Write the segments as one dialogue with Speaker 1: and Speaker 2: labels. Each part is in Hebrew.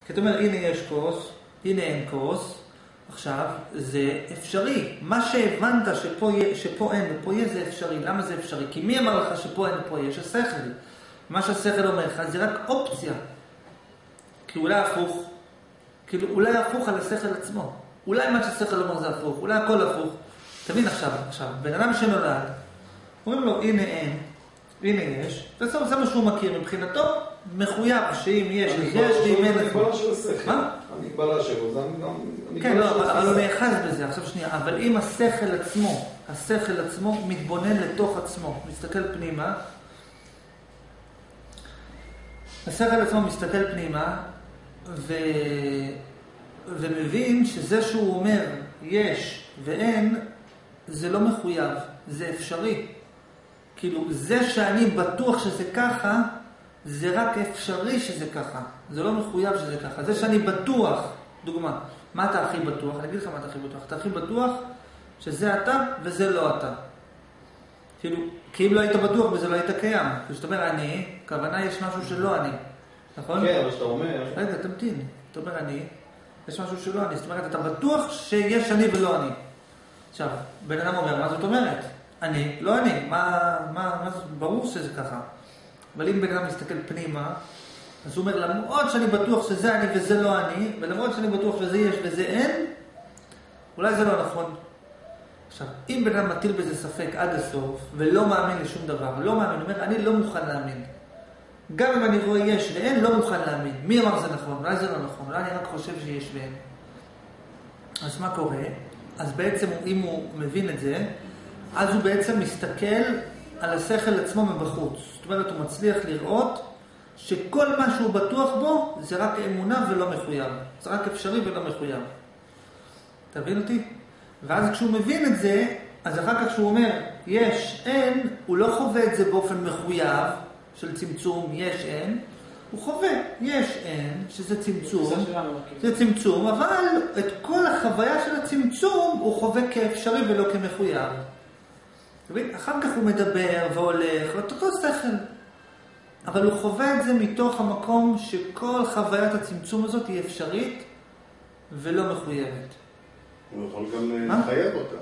Speaker 1: כי אתה אומר, הנה יש כוס, הנה אין כוס, עכשיו, זה אפשרי. מה שהבנת שפה אין ופה יש זה אפשרי. למה זה אפשרי? כי מי אמר לך שפה אין ופה יש? השכל. מה שהשכל אומר לך זה רק אופציה. כי אולי הפוך. כאילו, אולי הפוך על השכל עצמו. אולי מה שהשכל אומר זה הפוך. אולי הכל הפוך. תבין עכשיו, בן אדם שנולד, אומרים לו, הנה אין, הנה יש, זה מה שהוא מכיר. מבחינתו, מחויב שאם יש, יש, ואם אין...
Speaker 2: המגבלה של השכל.
Speaker 1: מה?
Speaker 2: המגבלה שלו, זה גם...
Speaker 1: כן, לא, אבל הוא נאחז בזה. עכשיו שנייה, אבל אם השכל עצמו מתבונן לתוך עצמו, מסתכל פנימה, השכל עצמו מסתכל פנימה, ומבין שזה שהוא אומר יש ואין, זה לא מחויב, זה אפשרי. כאילו, זה שאני בטוח שזה ככה, זה רק אפשרי שזה ככה. זה לא מחויב שזה ככה. זה שאני בטוח, דוגמה, מה אתה הכי בטוח? אני אגיד לך מה אתה הכי בטוח. אתה הכי בטוח שזה אתה וזה לא אתה. כאילו, כי אם לא היית בטוח וזה לא היית קיים. כשאתה אומר אני, כוונה יש משהו שלא אני. נכון?
Speaker 2: כן, אבל שאתה אומר...
Speaker 1: רגע, תמתין. אתה אומר אני, יש משהו שלא אני. זאת אומרת, אתה בטוח שיש אני ולא אני. עכשיו, בן אדם אומר, מה זאת אומרת? אני, לא אני. מה ברור שזה ככה. אבל אם בן אדם מסתכל פנימה, אז הוא אומר, למרות שאני בטוח שזה אני וזה לא אני, ולמרות שאני בטוח שזה יש וזה אין, אולי זה לא נכון. עכשיו, אם בן אדם מטיל בזה ספק עד הסוף, ולא מאמין לשום דבר, לא מאמין, הוא אומר, אני לא מוכן להאמין. גם אם אני רואה יש ואין, לא מוכן להאמין. מי אמר זה נכון? אולי זה לא נכון, אולי אני רק חושב שיש ואין. אז מה קורה? אז בעצם, אם הוא מבין את זה, אז הוא בעצם מסתכל על השכל עצמו מבחוץ. זאת אומרת, הוא מצליח לראות שכל מה שהוא בטוח בו זה רק אמונה ולא מחויב. זה רק אפשרי ולא מחויב. תבין אותי? ואז כשהוא מבין את זה, אז אחר כך שהוא אומר, יש, אין, הוא לא חווה את זה באופן מחויב של צמצום, יש, אין. הוא חווה, יש, אין, שזה צמצום. זה צמצום, אבל את כל החוויה של הצמצום הוא חווה כאפשרי ולא כמחויב. תבין? אחר כך הוא מדבר והולך, ואותו שכל. אבל הוא חווה את זה מתוך המקום שכל חוויית הצמצום הזאת היא אפשרית ולא מחויבת.
Speaker 3: הוא יכול גם לחייב אותה.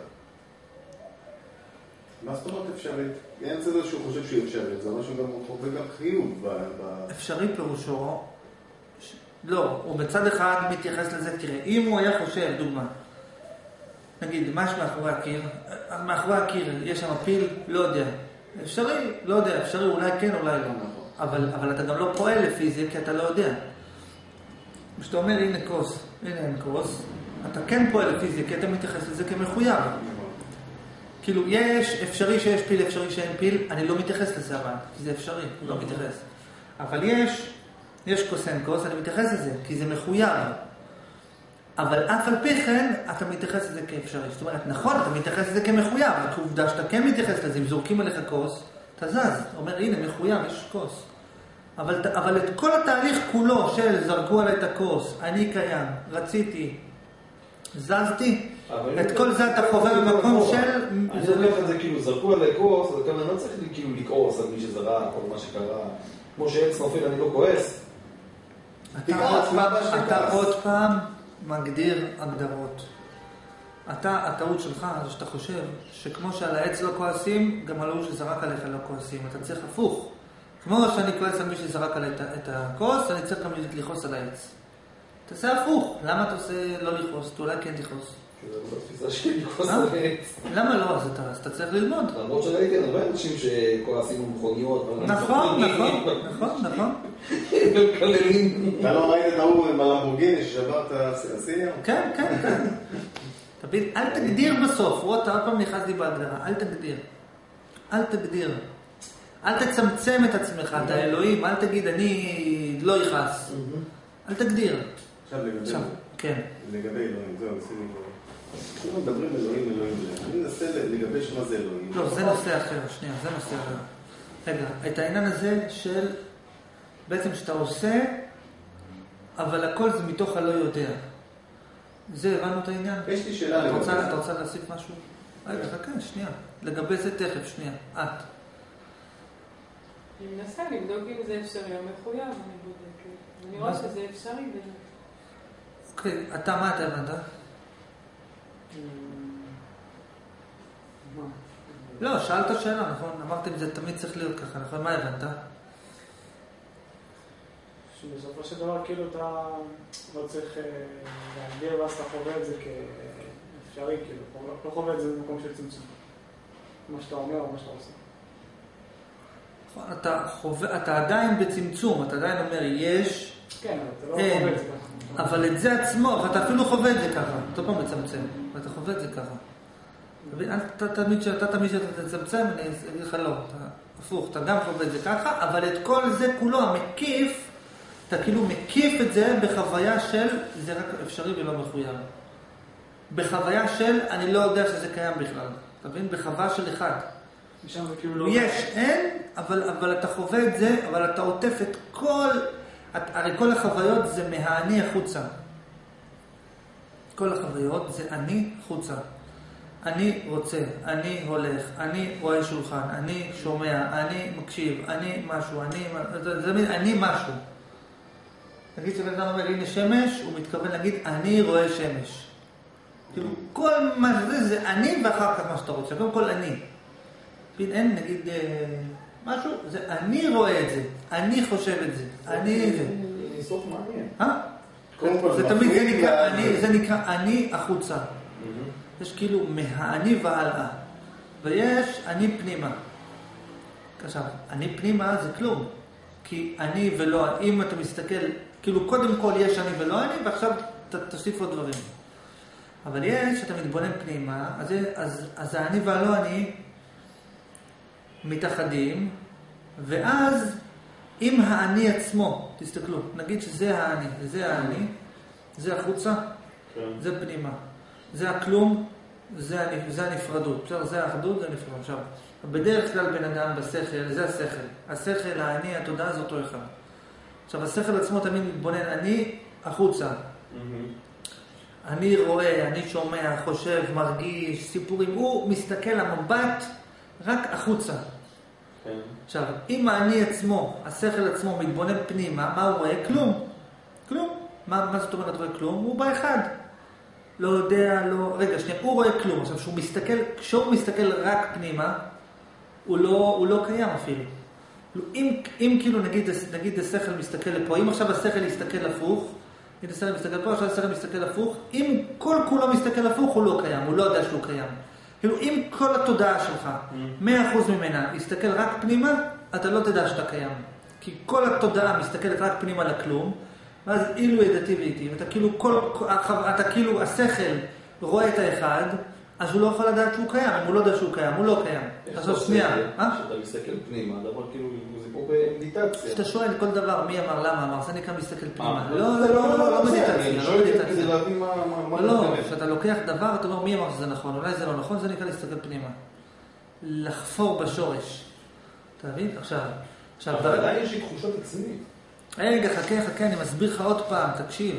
Speaker 3: מה זאת אומרת אפשרית? אין צדק שהוא חושב שהיא אפשרית, זה אומר שהוא גם חווה גם חיוב.
Speaker 1: אפשרי פירושו, לא, הוא בצד אחד מתייחס לזה, תראה, אם הוא היה חושב, דוגמה, נגיד, מה יש מאחורי הקיר? מאחורי הקיר יש שם פיל, לא יודע. אפשרי, לא יודע, אפשרי, אולי כן, אולי לא. אבל אתה גם לא פועל לפי זה, כי אתה לא יודע. כשאתה אומר, הנה כוס, הנה אין כוס, אתה כן פועל לפי זה, כי אתה מתייחס לזה כמחויב. כאילו, יש אפשרי שיש פיל, אפשרי שאין פיל, אני לא מתייחס לזה אבל, כי זה אפשרי, הוא לא מתייחס. אבל יש כוס אין כוס, אני מתייחס לזה, כי זה מחויב. אבל אף על פי כן, אתה מתייחס לזה כאפשרי. זאת אומרת, נכון, אתה מתייחס לזה כמחויב, רק עובדה שאתה כן מתייחס לזה, אם זורקים עליך כוס, אתה זז. אתה אומר, הנה, מחויב, יש כוס. אבל את כל התהליך כולו של זרקו עלי את הכוס, אני קיים, רציתי, זזתי, את כל זה אתה חווה במקום של...
Speaker 2: אני לוקח את זה כאילו, זרקו עלי כוס, אז אני לא צריך כאילו לכעוס על מי שזרק, או מה שקרה. כמו שעץ נופל, אני לא כועס.
Speaker 1: אתה עוד פעם מגדיר הגדרות. הטעות שלך זה שאתה חושב שכמו שעל העץ לא כועסים, גם על הוא שזרק עליך לא כועסים. אתה צריך הפוך. כמו שאני כועס על מי שזרק עלי את הכוס, אני צריך גם לכעוס על העץ. תעשה הפוך. למה אתה עושה לא לכעוס? אתה אולי כן תכעוס.
Speaker 2: זה לא תפיסה שלי לכעוס על העץ.
Speaker 1: למה לא? אז אתה צריך ללמוד.
Speaker 2: למרות שראיתי הרבה אנשים שכועסים במכוניות.
Speaker 1: נכון.
Speaker 3: אתה לא ראית את ההוא עם הלמבורגיני ששבר את הסיניה?
Speaker 1: כן. תבין, אל תגדיר בסוף. עוד פעם נכנס לי בהגדרה. אל תגדיר. אל תצמצם את עצמך, את האלוהים. אל תגיד, אני לא יכעס. אל תגדיר.
Speaker 3: עכשיו לגבי...
Speaker 1: כן.
Speaker 3: לגבי אלוהים, זהו, עשינו... אנחנו מדברים אלוהים. אני מנסה לגבש מה זה אלוהים.
Speaker 1: לא, זה נושא אחר, שנייה, זה נושא אחר. רגע, את העניין הזה של בעצם שאתה עושה, אבל הכל זה מתוך הלא יודע. זה, הבנו את העניין?
Speaker 3: יש לי שאלה לגבי זה.
Speaker 1: אתה רוצה להוסיף משהו? רגע, חכה, שנייה. לגבי זה תכף, שנייה. את.
Speaker 4: אני מנסה לבדוק אם זה אפשרי או מחויב, אני בודקת. אני רואה שזה אפשרי בזה.
Speaker 1: אוקיי, אתה, מה אתה הבנת? לא, שאלת שאלה, נכון? אמרתם, זה תמיד צריך להיות ככה, נכון? מה הבנת?
Speaker 4: שבסופו של דבר, כאילו, אתה לא צריך להגדיר ואז אתה חווה את זה כאפשרי, כאילו, לא חווה את זה במקום של צמצום. מה שאתה אומר או מה שאתה עושה.
Speaker 1: נכון, אתה עדיין בצמצום, אתה עדיין אומר, יש,
Speaker 4: כן, אתה לא חווה את זה ככה.
Speaker 1: אבל את זה עצמו, ואתה אפילו חווה את זה ככה, אתה פעם מצמצם, ואתה חווה את זה ככה. אתה תמיד שאתה תצמצם, אני אגיד לך לא, הפוך, אתה גם חווה את זה ככה, אבל את כל זה כולו, המקיף, אתה כאילו מקיף את זה בחוויה של, זה רק אפשרי ולא מחויב. בחוויה של, אני לא יודע שזה קיים בכלל. אתה מבין? בחוויה של אחד.
Speaker 4: משם זה כאילו לא...
Speaker 1: יש, אין, אבל אתה חווה את זה, אבל אתה עוטף את כל, הרי כל החוויות זה מהאני החוצה. כל החוויות זה אני חוצה. אני רוצה, אני הולך, אני רואה שולחן, אני שומע, אני מקשיב, אני משהו, אני משהו. נגיד שבן אדם אומר, הנה שמש, הוא מתכוון להגיד, אני רואה שמש. כאילו, כל מה שזה, זה אני ואחר כך מה שאתה רוצה. קודם כל, אני. אין, נגיד, משהו, זה אני רואה את זה, אני חושב את זה, אני זה.
Speaker 2: זה סוף מעניין.
Speaker 1: זה תמיד, זה נקרא אני החוצה. יש כאילו מהאני והלאה. ויש אני פנימה. עכשיו, אני פנימה זה כלום. כי אני ולא, אם אתה מסתכל, כאילו קודם כל יש אני ולא אני, ועכשיו תוסיף עוד דברים. אבל יש, שאתה מתבונן פנימה, אז האני והלא אני מתאחדים, ואז עם האני עצמו, תסתכלו, נגיד שזה האני, זה האני, זה החוצה, זה פנימה, זה הכלום, זה הנפרדות, בסדר? זה האחדות, זה הנפרדות. עכשיו, בדרך כלל בן אדם בשכל, זה השכל. השכל, האני, התודעה, זה אותו אחד. עכשיו, השכל עצמו תמיד מתבונן, אני החוצה. אני רואה, אני שומע, חושב, מרגיש, סיפורים. הוא מסתכל המבט רק החוצה. עכשיו, אם האני עצמו, השכל עצמו מתבונן פנימה, מה הוא רואה? כלום. כלום. מה זאת אומרת רואה כלום? הוא באחד. לא יודע, לא... רגע, שנייה, הוא רואה כלום. עכשיו, כשהוא מסתכל רק פנימה, הוא לא קיים אפילו. אם כאילו נגיד השכל מסתכל לפה, אם עכשיו השכל יסתכל הפוך, נגיד השכל מסתכל פה, עכשיו השכל מסתכל הפוך, אם כל כולו מסתכל הפוך, הוא לא קיים, הוא לא יודע שהוא קיים. כאילו, אם כל התודעה שלך, 100% ממנה, יסתכל רק פנימה, אתה לא תדע שאתה קיים. כי כל התודעה מסתכלת רק פנימה לכלום, ואז אילו ידעתי ואיתי, אתה כאילו, השכל רואה את האחד, אז הוא לא יכול לדעת שהוא קיים, אם הוא לא יודע שהוא קיים, הוא לא קיים. עכשיו שנייה,
Speaker 2: כשאתה מסתכל פנימה, דבר כאילו, זה פה במדיטציה.
Speaker 1: כשאתה שואל כל דבר, מי אמר, למה אמר, זה נקרא מסתכל פנימה. לא מדיטציה.
Speaker 2: אני שואל כדי להבין מה...
Speaker 1: לא, כשאתה לוקח דבר, אתה אומר, מי אמר שזה נכון, אולי זה לא נכון, זה נקרא להסתכל פנימה. לחפור בשורש. אתה מבין? עכשיו...
Speaker 2: אבל עדיין יש לי תחושת עצמית.
Speaker 1: רגע, חכה, אני מסביר לך עוד פעם, תקשיב.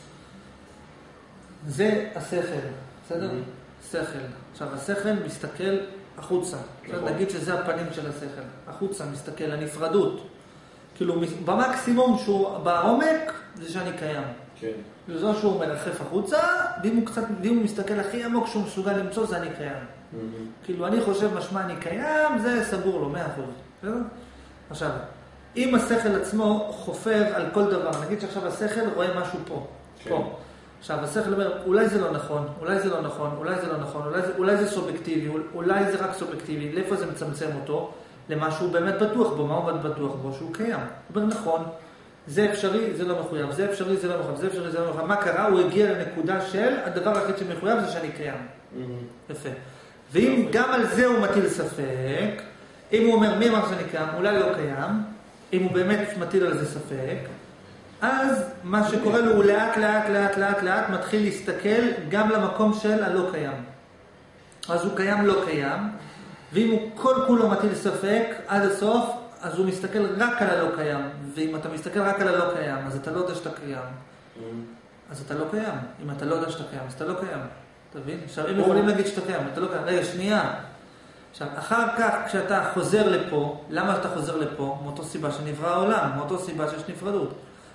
Speaker 1: זה השכל, בסדר? שכל. עכשיו, השכל מסתכל החוצה. נגיד שזה הפנים של השכל. החוצה מסתכל, הנפרדות. כאילו, במקסימום שהוא בעומק, זה שאני קיים.
Speaker 2: כן.
Speaker 1: זה שהוא מרחף החוצה, ואם הוא מסתכל הכי עמוק שהוא מסוגל למצוא, זה אני קיים. כאילו, אני חושב משמע אני קיים, זה סגור לו, 100%. בסדר? עכשיו, אם השכל עצמו חופר על כל דבר, נגיד שעכשיו השכל רואה משהו פה. פה. עכשיו, השכל אומר, אולי זה לא נכון, אולי זה לא נכון, אולי זה סובייקטיבי, אולי זה רק סובייקטיבי, לאיפה זה מצמצם אותו? למה שהוא באמת בטוח בו, מה הוא בטוח בו? שהוא קיים. הוא אומר, נכון, זה אפשרי, זה לא מחויב, זה אפשרי, זה לא מחויב, זה אפשרי, זה לא מחויב. מה קרה? הוא הגיע לנקודה של, הדבר הכי שמחויב זה שאני קיים. יפה. ואם גם על זה הוא מטיל ספק, אם הוא אומר, מי אמר שאני קיים? אולי לא קיים, אם הוא באמת מטיל על זה ספק, אז מה שקורה לו הוא לאט מתחיל להסתכל גם למקום של הלא קיים. אז הוא קיים לא קיים, ואם הוא כל כולו מטיל ספק עד הסוף, אז הוא מסתכל רק על הלא קיים. ואם אתה מסתכל רק על הלא קיים, אז אתה לא יודע שאתה קיים. אז אתה לא קיים. אם אתה לא יודע שאתה קיים, אז אתה לא קיים. אתה מבין? עכשיו, הם יכולים להגיד שאתה קיים, אתה לא קיים. רגע, שנייה. עכשיו, אחר כך, כשאתה חוזר לפה, למה אתה חוזר לפה? מאותו סיבה שנברא העולם, מאותו סיבה שיש נפרדות.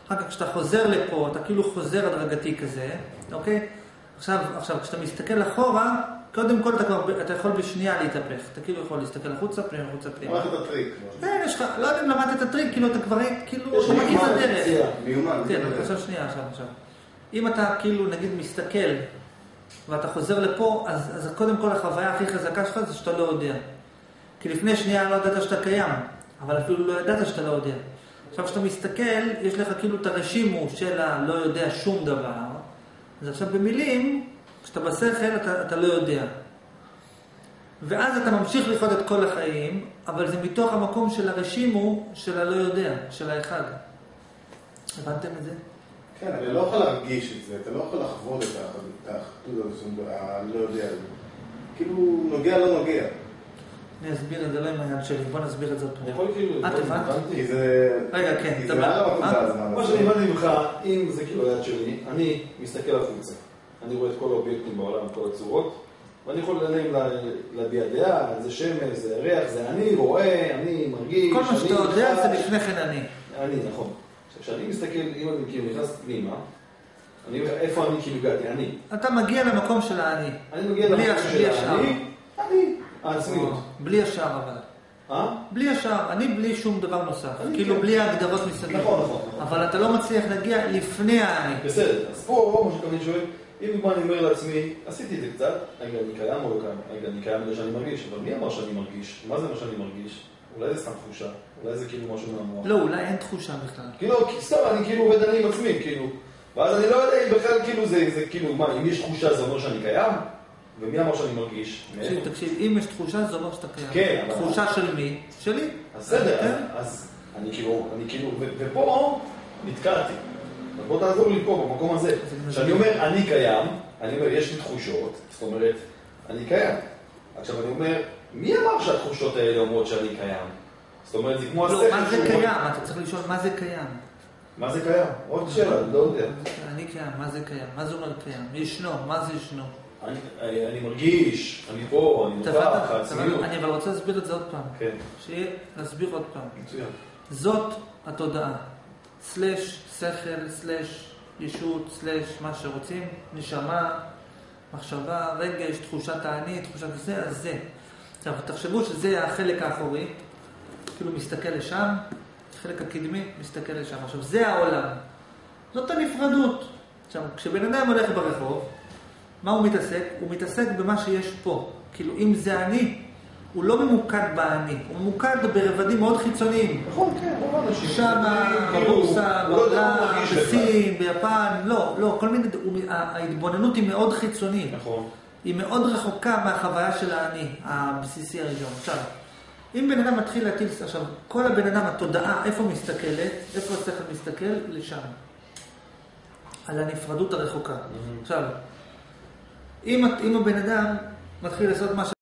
Speaker 1: אחר כך כשאתה חוזר לפה, אתה כאילו חוזר הדרגתי כזה, אוקיי? עכשיו, כשאתה מסתכל אחורה, קודם כל אתה יכול בשנייה להתהפך. אתה כאילו יכול להסתכל החוצה, פנימה, החוצה, פנימה.
Speaker 3: למדת את הטריק.
Speaker 1: יש לך, לא יודע אם למדת את הטריק, כאילו אתה כבר, כאילו,
Speaker 2: יש
Speaker 1: אתה מכיר את הדרך.
Speaker 3: מיומן.
Speaker 1: כן, עכשיו שנייה, עכשיו. אם אתה כאילו, נגיד, מסתכל, ואתה חוזר לפה, אז קודם כל החוויה הכי חזקה שלך זה שאתה לא יודע. כי לפני שנייה לא ידעת שאתה קיים, אבל אפילו לא ידעת שאתה לא יודע. עכשיו כשאתה מסתכל, יש לך כאילו את הרשימו של הלא יודע שום דבר, אז עכשיו במילים, כשאתה בשכל אתה לא יודע. ואז אתה ממשיך לחיות את כל החיים, אבל זה מתוך המקום של הרשימו של הלא יודע, של האחד. הבנתם את זה?
Speaker 3: כן, אני לא יכול להרגיש את זה, אתה לא יכול לחוות את האחדות הזאת, הלא יודע. כאילו, נוגע לא נוגע.
Speaker 1: אני אסביר את זה, לא עם העניין שלי, בוא נסביר את זה עוד
Speaker 2: אני יכול כאילו...
Speaker 1: את הבנת?
Speaker 3: כי זה...
Speaker 1: רגע, כן,
Speaker 3: כי זה מעל המקום של הזמן.
Speaker 2: מה שאני הבנתי ממך, אם זה כאילו היד שלי, אני מסתכל החוצה. אני רואה את כל האובייקטים בעולם, כל הצורות, ואני יכול להם להביע דעה, זה שמש, זה ריח, זה אני רואה, אני מרגיש,
Speaker 1: כל מה שאתה יודע זה לפני כן אני.
Speaker 2: אני, נכון. עכשיו, כשאני מסתכל, אם אני כאילו נכנס פנימה, אני אומר, איפה אני כאילו הגעתי? אני.
Speaker 1: אתה מגיע למקום של האני.
Speaker 2: אני מגיע למקום של אני, העצמיות.
Speaker 1: בלי השאר אבל. בלי השאר, אני בלי שום דבר נוסף. כאילו בלי ההגדרות מסביב.
Speaker 2: נכון.
Speaker 1: אבל אתה לא מצליח להגיע לפני האני.
Speaker 2: בסדר, אז פה, מה שתמיד שואל, אם דוגמה אני אומר לעצמי, עשיתי את זה קצת, רגע, אני קיים או לא קיים? רגע, אני קיים בגלל שאני מרגיש, אבל מי אמר שאני מרגיש? מה זה מה שאני מרגיש? אולי זה סתם תחושה, אולי זה כאילו משהו מהמוח.
Speaker 1: לא, אולי אין תחושה בכלל.
Speaker 2: כאילו, סתם, אני כאילו עובד אני עם עצמי, כאילו. ואז אני לא יודע אם בכלל כאילו זה כאילו, מה, אם יש תחושה זה אומר שאני קיים? ומי אמר שאני מרגיש?
Speaker 1: תקשיב, אם יש תחושה זה אומר שאתה קיים.
Speaker 2: כן, אבל...
Speaker 1: תחושה של מי? שלי.
Speaker 2: אז בסדר, אז אני כאילו, ופה נתקעתי. בוא תעזור לי פה, במקום הזה. כשאני אומר, אני קיים, אני אומר, יש לי תחושות, זאת אומרת, אני קיים. עכשיו אני אומר, מי אמר שהתחושות האלה אומרות שאני קיים? זאת אומרת, זה כמו השכל.
Speaker 1: לא, מה זה קיים? אתה צריך לשאול מה זה קיים.
Speaker 2: מה זה קיים? עוד שאלה, לא יודע.
Speaker 1: אני קיים, מה זה קיים? מה זה אומר קיים? ישנו, מה זה ישנו?
Speaker 2: אני מרגיש, אני פה, אני נוכח, העצמיות.
Speaker 1: אני אבל רוצה להסביר את זה עוד פעם.
Speaker 2: כן.
Speaker 1: שיהיה להסביר עוד פעם.
Speaker 2: מצוין.
Speaker 1: זאת התודעה. סלש שכל, סלש ישות, סלש מה שרוצים, נשמה, מחשבה, רגש, תחושת העני, תחושת זה, אז זה. עכשיו, תחשבו שזה החלק האחורי, כאילו מסתכל לשם, החלק הקדמי מסתכל לשם. עכשיו, זה העולם. זאת הנפרדות. עכשיו, כשבן אדם הולך ברחוב, מה הוא מתעסק? הוא מתעסק במה שיש פה. כאילו, אם זה אני, הוא לא ממוקד באני, הוא ממוקד ברבדים מאוד חיצוניים.
Speaker 2: נכון, כן, רוב האנשים.
Speaker 1: שמה, בבורסה, בעולם, בסין, ביפן, לא, כל מיני, ההתבוננות היא מאוד חיצונית.
Speaker 2: נכון.
Speaker 1: היא מאוד רחוקה מהחוויה של האני, הבסיסי הראשון. עכשיו, אם בן אדם מתחיל להטיל, עכשיו, כל הבן אדם, התודעה, איפה מסתכלת, איפה השכל מסתכל? לשם. על הנפרדות הרחוקה. עכשיו, אם הבן אדם מתחיל לעשות מה